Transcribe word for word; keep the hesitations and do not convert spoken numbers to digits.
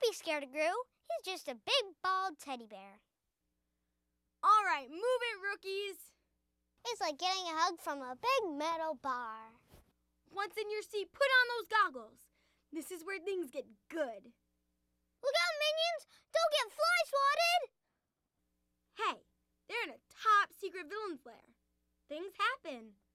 be scared of Gru. He's just a big, bald teddy bear. All right, move it, rookies. It's like getting a hug from a big metal bar. Once in your seat, put on those goggles. This is where things get good. Look out, minions! Don't get fly swatted! Hey, they're in a top secret villain's lair. Things happen.